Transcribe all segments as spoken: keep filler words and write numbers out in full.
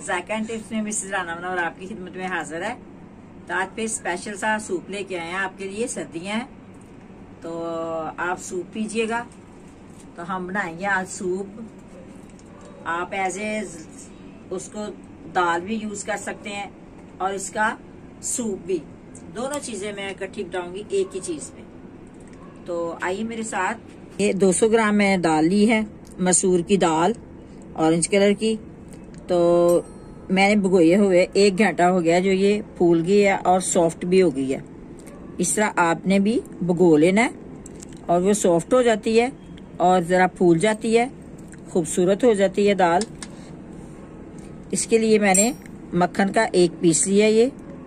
JICA and tips में Mrs Rana Manohar आपकी खिदमत में हाजिर है। तो आज पे स्पेशल सा सूप लेके आए हैं आपके लिए, सर्दियां हैं तो आप सूप पीजिएगा। तो हम बनाएंगे आज सूप। आप एज ए उसको दाल भी यूज कर सकते हैं और इसका सूप भी, दोनों चीजें मैं इकट्ठी बनाऊंगी एक ही चीज पे। तो आइए मेरे साथ। ये दो सौ ग्राम मैंने दाल ली है, मसूर की दाल, ऑरेंज कलर की। तो मैंने भिगोए हुए एक घंटा हो गया, जो ये फूल गई है और सॉफ्ट भी हो गई है। इस तरह आपने भी भिगो लेना है और वो सॉफ्ट हो जाती है और जरा फूल जाती है, खूबसूरत हो जाती है दाल। इसके लिए मैंने मक्खन का एक पीस लिया ये,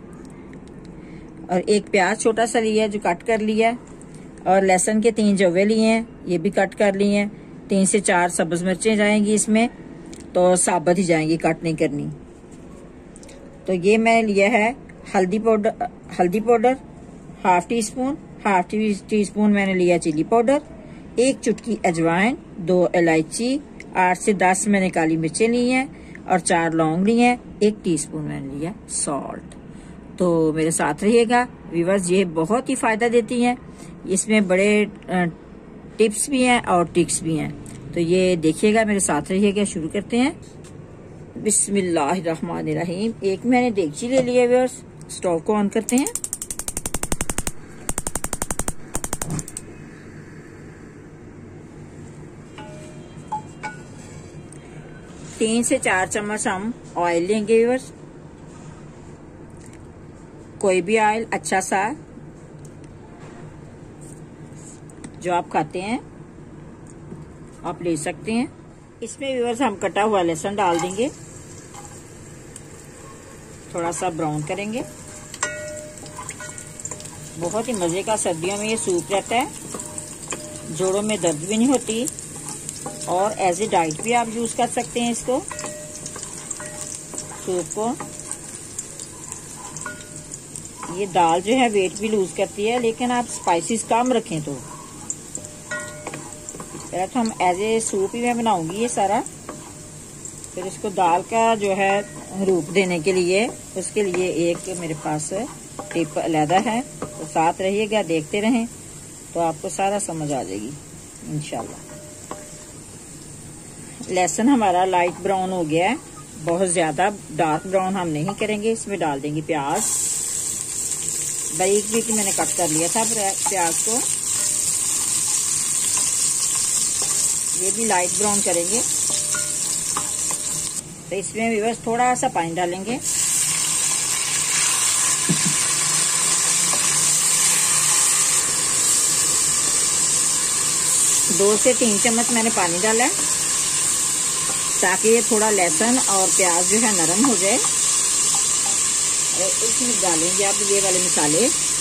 और एक प्याज छोटा सा लिया है जो कट कर लिया है, और लहसुन के तीन जवे लिए हैं, ये भी कट कर लिए हैं। तीन से चार सब्ज मिर्चें जाएंगी इसमें, तो साबुत ही जाएंगी, कट नहीं करनी। तो ये मैं लिया है हल्दी पाउडर, हल्दी powder half teaspoon, half tea, teaspoon मैंने लिया चिली पाउडर, एक चुटकी अजवाइन, दो इलायची, आठ से दस मैंने काली मिर्चें ली हैं और चार लौंग ली हैं, एक टीस्पून मैंने लिया सॉल्ट। तो मेरे साथ रहिएगा व्यूअर्स, ये बहुत ही फायदा देती हैं। इसमें बड़े टिप्स भी हैं और ट्रिक्स भी हैं, तो ये देखिएगा, मेरे साथ रहिएगा। शुरू करते हैं। बिस्मिल्लाहिर्रहमानिर्रहीम। एक मैंने देगची ले लिया व्यूअर्स, स्टोव को ऑन करते हैं। तीन से चार चम्मच हम ऑयल लेंगे व्यूअर्स, कोई भी ऑयल अच्छा सा जो आप खाते हैं आप ले सकते हैं। इसमें व्यूअर्स हम कटा हुआ लहसुन डाल देंगे, थोड़ा सा ब्राउन करेंगे। बहुत ही मजे का सर्दियों में ये सूप रहता है, जोड़ों में दर्द भी नहीं होती, और एज ए डाइट भी आप यूज कर सकते हैं इसको, सूप को। ये दाल जो है वेट भी लूज करती है, लेकिन आप स्पाइसेस कम रखें तो। पहले तो हम एज ए सूप ही मैं बनाऊंगी ये सारा, फिर इसको दाल का जो है रूप देने के लिए, उसके लिए एक मेरे पास टिप अलहदा है। तो साथ रहिएगा, देखते रहें तो आपको सारा समझ आ जाएगी इंशाल्लाह। लहसुन हमारा लाइट ब्राउन हो गया है, बहुत ज्यादा डार्क ब्राउन हम नहीं करेंगे। इसमें डाल देंगे प्याज, बारीक बारीक मैंने कट कर लिया था प्याज को, ये भी लाइट ब्राउन करेंगे। तो इसमें भी बस थोड़ा सा पानी डालेंगे, दो से तीन चम्मच मैंने पानी डाला है, ताकि ये थोड़ा लहसुन और प्याज जो है नरम हो जाए। और इसमें डालेंगे आप ये वाले मसाले,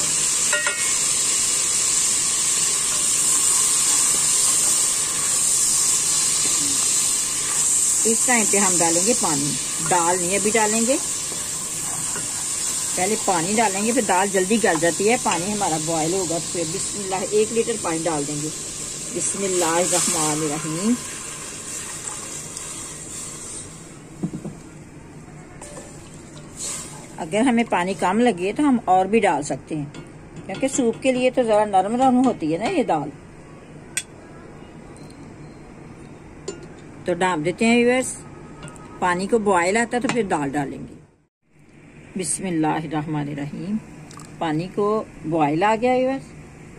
इस टाइम पे हम डालेंगे पानी, दाल नहीं अभी डालेंगे, पहले पानी डालेंगे, फिर दाल जल्दी गल जाती है। पानी हमारा बॉयल होगा तो फिर बिस्मिल्लाह एक लीटर पानी डाल देंगे। बिस्मिल्लाहिर्रहमानिर्रहीम। अगर हमें पानी कम लगे तो हम और भी डाल सकते हैं, क्योंकि सूप के लिए तो जरा नरम नरम होती है ना ये दाल। तो डाल देते हैं व्यूअर्स, पानी को बॉयल आता तो फिर दाल डालेंगे। बिस्मिल्लाहिर्रहमानिर्रहीम। पानी को बॉयल आ गया व्यूअर्स,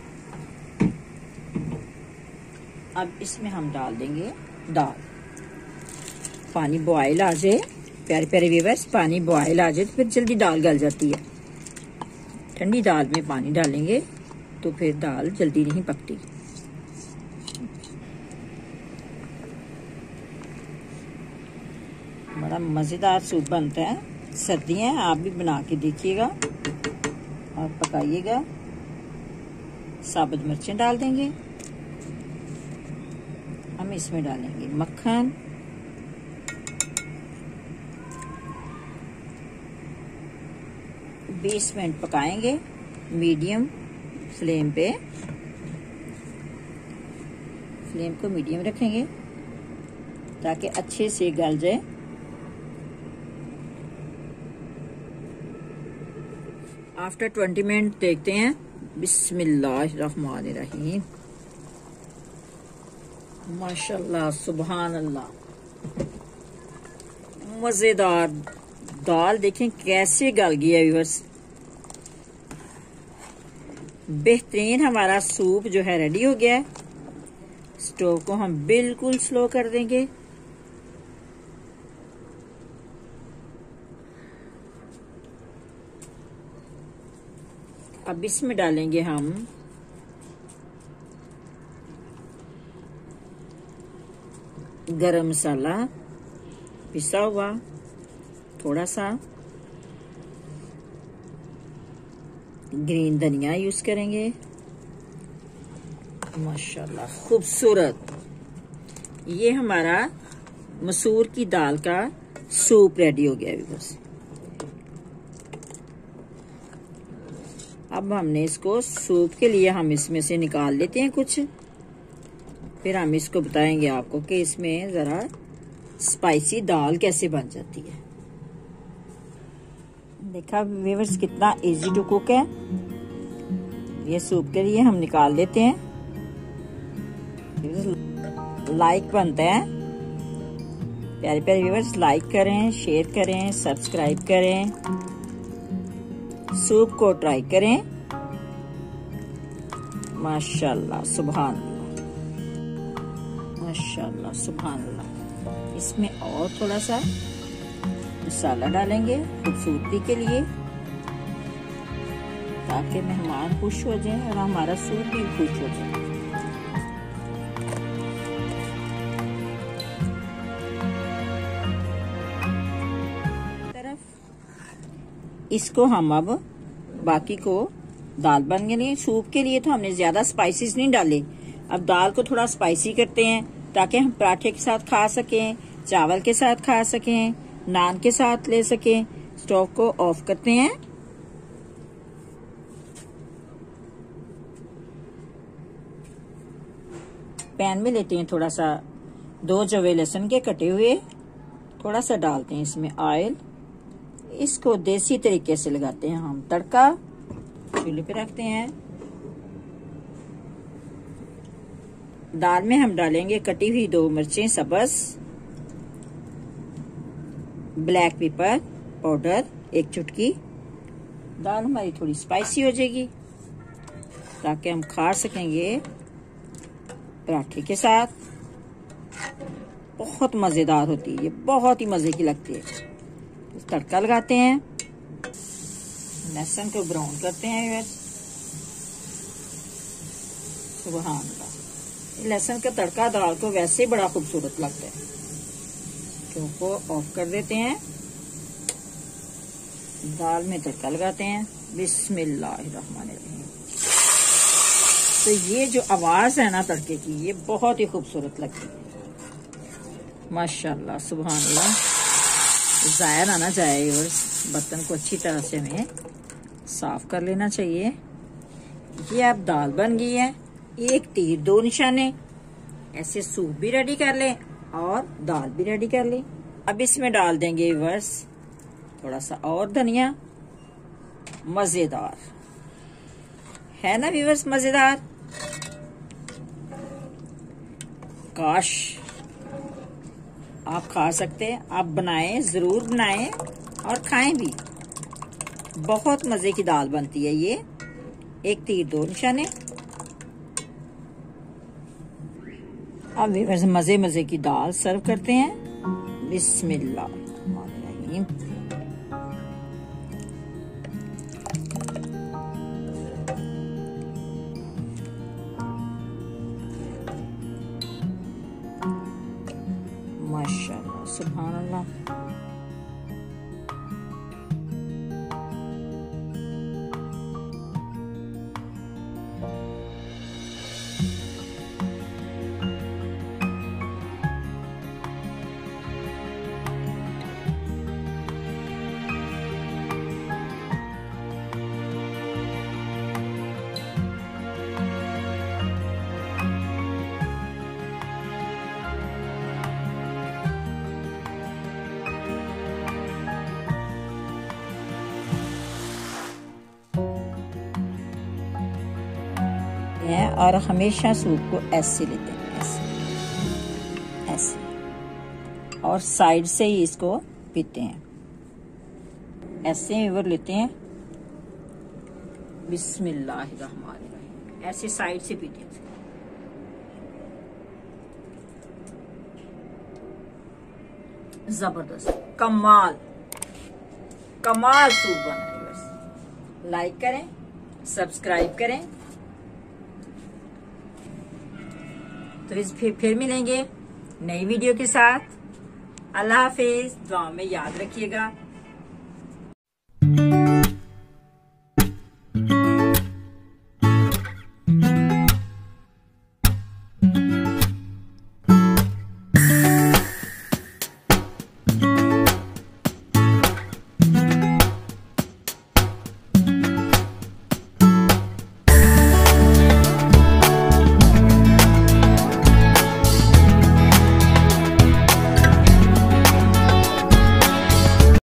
अब इसमें हम डाल देंगे दाल। पानी बॉयल आ जाए, प्यारे प्यारे व्यूअर्स, पानी बॉयल आ जाए तो फिर जल्दी दाल गल जाती है। ठंडी दाल में पानी डालेंगे तो फिर दाल जल्दी नहीं पकती। बड़ा मजेदार सूप बनता है, सर्दियां हैं, आप भी बना के देखिएगा और पकाइएगा। साबुत मिर्चें डाल देंगे, हम इसमें डालेंगे मक्खन, बीस मिनट पकाएंगे मीडियम फ्लेम पे। फ्लेम को मीडियम रखेंगे ताकि अच्छे से गल जाए। आफ्टर ट्वेंटी मिनट देखते हैं। बिस्मिल्लाहिर्रहमानिर्रहीम। माशाल्लाह, सुभान अल्लाह, मजेदार दाल देखें कैसे गल गई है व्यूअर्स। बेहतरीन हमारा सूप जो है रेडी हो गया है। स्टोव को हम बिल्कुल स्लो कर देंगे। अब इसमें डालेंगे हम गरम मसाला पिसा हुआ, थोड़ा सा ग्रीन धनिया यूज करेंगे। माशाल्लाह, खूबसूरत। ये हमारा मसूर की दाल का सूप रेडी हो गया बस। अब हमने इसको सूप के लिए हम इसमें से निकाल लेते हैं कुछ, फिर हम इसको बताएंगे आपको कि इसमें जरा स्पाइसी दाल कैसे बन जाती है। देखा व्यूअर्स कितना इजी टू कुक है। ये सूप के लिए हम निकाल लेते हैं। लाइक बनता है, प्यारे प्यारे व्यूअर्स, लाइक करें, शेयर करें, सब्सक्राइब करें, सूप को ट्राई करें। माशाल्लाह, सुभान अल्लाह, माशाल्लाह, सुभान अल्लाह। इसमें और थोड़ा सा मसाला डालेंगे खूबसूरती के लिए, ताकि मेहमान खुश हो जाए और हमारा सूप भी खुश हो जाए। तरफ इसको हम अब बाकी को दाल बन गई। सूप के लिए तो हमने ज्यादा स्पाइसेस नहीं डाले। अब दाल को थोड़ा स्पाइसी करते हैं ताकि हम पराठे के साथ खा सकें, चावल के साथ खा सकें, नान के साथ ले सकें। स्टोव को ऑफ करते हैं। पैन में लेते हैं थोड़ा सा दो जवे लहसुन के कटे हुए, थोड़ा सा डालते हैं इसमें ऑयल। इसको देसी तरीके से लगाते हैं हम तड़का। चूल्हे पे रखते हैं। दाल में हम डालेंगे कटी हुई दो मिर्चें सब्ज, ब्लैक पेपर पाउडर एक चुटकी। दाल हमारी थोड़ी स्पाइसी हो जाएगी ताकि हम खा सकेंगे पराठे के साथ। बहुत मजेदार होती है ये, बहुत ही मजे की लगती है। तो तड़का लगाते हैं, लहसुन को ब्राउन करते हैं। सुभान अल्लाह, लहसुन का तड़का दाल को वैसे ही बड़ा खूबसूरत लगता है। स्टोव को ऑफ कर देते हैं। दाल में तड़का लगाते हैं। बिस्मिल्लाहिर्रहमानिर्रहीम। तो ये जो आवाज है ना तड़के की, ये बहुत ही खूबसूरत लगती है। माशाल्लाह, सुभान अल्लाह। ज़ाया ना ना जाए और बर्तन को अच्छी तरह से हमें साफ कर लेना चाहिए। ये अब दाल बन गई है। एक तीर दो निशाने। ऐसे सूप भी रेडी कर लें और दाल भी रेडी कर लें। अब इसमें डाल देंगे व्यूअर्स थोड़ा सा और धनिया। मजेदार है ना व्यूअर्स, मजेदार। काश आप खा सकते हैं। आप बनाएं, जरूर बनाएं और खाएं भी। बहुत मजे की दाल बनती है ये। एक तीर दो निशाने। अब व्यूअर्स मजे मजे की दाल सर्व करते हैं। बिस्मिल्लाहिर्रहमानिर्रहीम। माशाल्लाह, सुभान अल्लाह। हैं और हमेशा सूप को ऐसे लेते हैं, ऐसे ऐसे, और साइड से ही इसको पीते हैं, ऐसे इवर लेते हैं, बिस्मिल्लाहिर्रहमानिर्रहीम, ऐसे साइड से पीते हैं। जबरदस्त, कमाल कमाल सूप बना है। बस लाइक करें, सब्सक्राइब करें। तो इस फिर, फिर मिलेंगे नई वीडियो के साथ। अल्लाह हाफिज, दुआ में याद रखिएगा।